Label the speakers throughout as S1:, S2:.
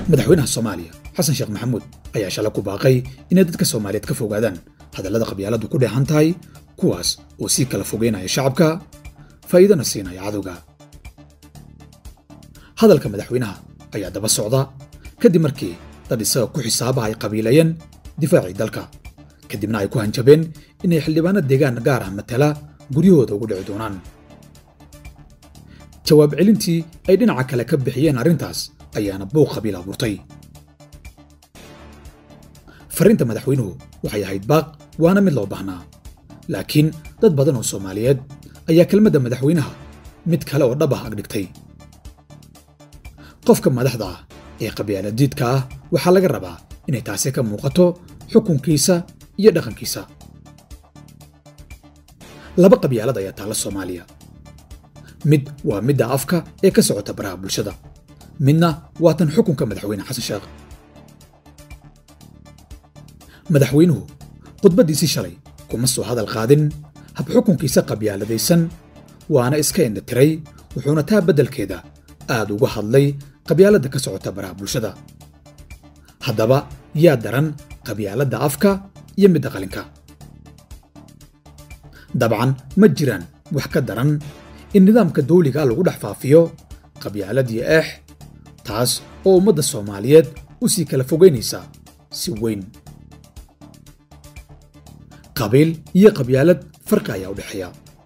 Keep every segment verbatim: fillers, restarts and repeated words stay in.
S1: madaxweynaha Soomaaliya Xasan Sheekh Maxamuud ayaa shalay ku baaqay inay dadka Soomaaliyeed ka fogaadaan hadallada qabyaaladu ku dheehan tahay kuwaas oo si kala fogeynaya shacabka faa'iidana siinaya cadowga. hadalka madaxweynaha ayaa daba socda kadib markii dad isaga ku xisaabaha ay qabiilayeen difaacii dalka kadibna ay ku hanjabeen inay xildhibaanada deegaan gaar ah matala guryahooda ugu dhici doonaan. jawaab celintii ay dhinaca kale ka bixiyeen arrintaas ayaana buuq qabiil abuurtay. fariinta madaxweynuhu waxay ahayd baaq waana mid loo baahnaa, laakiin dad badan oo Soomaaliyeed ayaa kelmadda madaxweynaha mid kale oo dhab ah agdhigtay. qofka madaxda ah ee qabyaaladiidka ah waxaa laga rabaa inay taasi ka muuqato xukunkiisa iyo dhaqankiisa. laba qabyaalad ayaa taala Soomaaliya. mid waa midda afka ee ka socota baraha bulshada, midna waa tan xukunka madaxweyne Xasan Sheekh. madaxweynuhu khudbadiisii shalay kuma soo hadal qaadin hab xukunkiisa qabyaaladaysan, waana iska indhatiray, wuxuuna taa beddelkeeda aad uga hadlay qabyaaladda ka socota baraha bulshada. haddaba yaa daran qabyaaladda afka iyo midda qalinka? dabcan ma jiraan wax ka daran in nidaamka dawliga lagu dhex faafiyo qabyaalad iyo eex, taas oo ummadda Soomaaliyeed u sii kala fogeynaysa si weyn. qabiil iyo qabyaalad farqi ayaa u dhexeeya.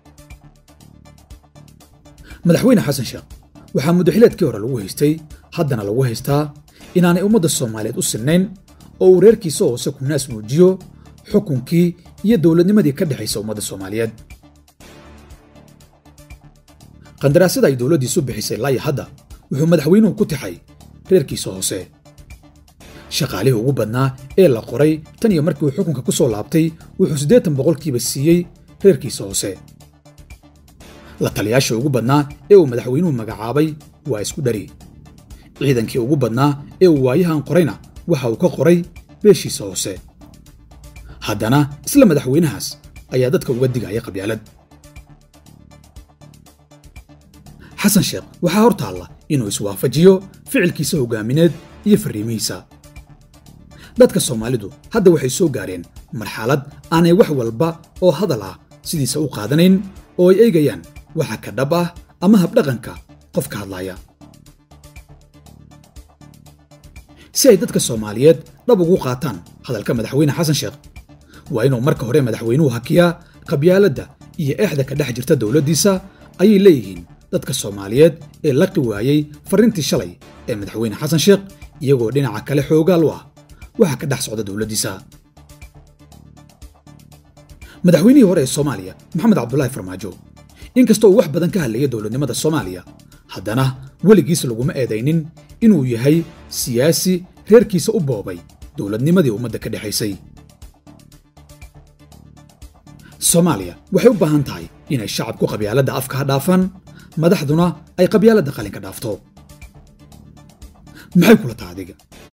S1: madaxweyne Xasan Sheekh waxaa muddaxileedkii hore lagu haystay, haddana lagu haystaa inaanay ummadda Soomaaliyeed u sinnayn oo uu reerkiisa hoose ku naas muujiyo xukunkii iyo dowladnimadii ka dhexaysa ummadda Soomaaliyeed. qandaraasada ay dowladdiisu bixisay ilaa iyo hadda wuxuu madaxweynuhu ku tixay reerkiisa hoose. shaqaalihii ugu badnaa ee la qoray tan iyo markii uu xukunka ku soo laabtay wuxuu siddeetan boqolkiiba siiyey reerkiisa hoose. la taliyaasha ugu badnaa ee uu madaxweynuhu magacaabay waa isku dhari. ciidankii ugu badnaa ee uu waayahan qorayna waxa uu ka qoray beeshiisa hoose. haddana isla madaxweynahaas ayaa dadka uga digaya qabyaalad. xasan sheekh waxaa hor taalla inuu iswaafajiyo ficilkiisa hogaamineed iyo fariimihiisa. dadka Soomaalidu hadda waxay soo gaareen marxalad aanay wax walba oo hadal ah sidiisa u qaadanayn oo ay eegayaan waxa ka dhab ah ama habdhaqanka qofka hadlaya. si ay dadka Soomaaliyeed dhab ugu qaataan hadalka madaxweyne Xasan Sheekh waa inuu marka hore madaxweynuhu hakiyaa qabyaaladda iyo eexda ka dhex jirta dowladdiisa ayay leeyihiin dadka Soomaaliyeed ee la qiwaayay fariintii shalay ee madaxweyne Xasan Sheekh iyagoo dhinaca kale xoogaal u ah waxa ka dhex socda dowladdiisa. madaxweynihii hore ee Soomaaliya Maxamed Cabdullaahi Farmaajo inkastoo uu wax badan ka hadlayay dowladnimada Soomaaliya, haddana weligiis laguma eedaynin inuu yahay siyaasi reerkiisa u boobay dowladnimadii ummadda ka dhexaysay. Soomaaliya waxay u baahan tahay inay shacabku qabyaaladda afka ha dhaafaan, madaxduna ay qabyaaladda qalinka dhaafto. maxay kula tahay adiga?